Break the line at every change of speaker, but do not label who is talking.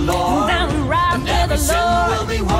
Lord,
then we ride
and
with
every
the
sin
Lord.
will be